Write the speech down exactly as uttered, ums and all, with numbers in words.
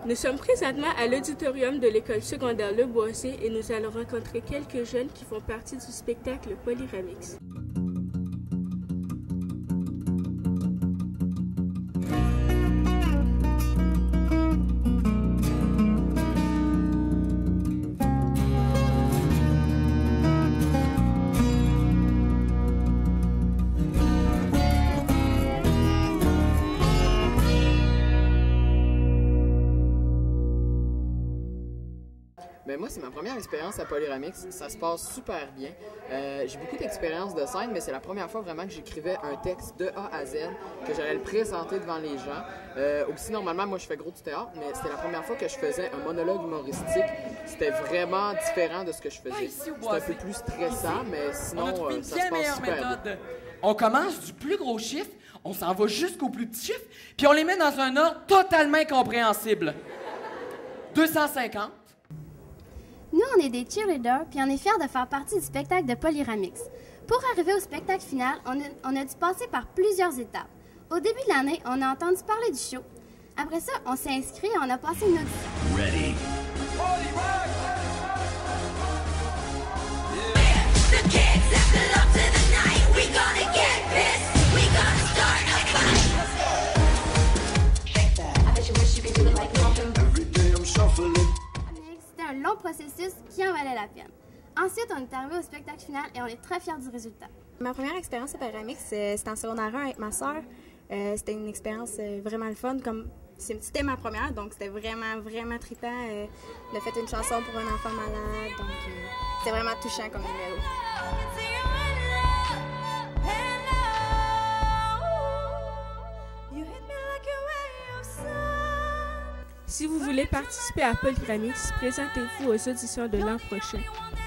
Nous sommes présentement à l'auditorium de l'école secondaire Le Boisier et nous allons rencontrer quelques jeunes qui font partie du spectacle Polyramix. Ben moi, c'est ma première expérience à Polyramix. Ça se passe super bien. Euh, j'ai beaucoup d'expérience de scène, mais c'est la première fois vraiment que j'écrivais un texte de A à Z, que j'allais le présenter devant les gens. Euh, aussi, normalement, moi, je fais gros du théâtre, mais c'était la première fois que je faisais un monologue humoristique. C'était vraiment différent de ce que je faisais. C'était un peu plus stressant, mais sinon, euh, ça se passe super bien. On commence du plus gros chiffre, on s'en va jusqu'au plus petit chiffre, puis on les met dans un ordre totalement incompréhensible. deux cent cinquante. Nous, on est des cheerleaders, puis on est fiers de faire partie du spectacle de Polyramix. Pour arriver au spectacle final, on a, on a dû passer par plusieurs étapes. Au début de l'année, on a entendu parler du show. Après ça, on s'est inscrit et on a passé une audition. Ready. C'était un long processus qui en valait la peine. Ensuite, on est arrivé au spectacle final et on est très fiers du résultat. Ma première expérience à Polyramix, c'était en secondaire un avec ma soeur. Euh, c'était une expérience euh, vraiment le fun. Comme c'était ma première, donc c'était vraiment, vraiment trippant. Euh, on a fait une chanson pour un enfant malade, donc euh, c'était vraiment touchant comme numéro. Si vous voulez participer à Polyramix, présentez-vous aux auditions de l'an prochain.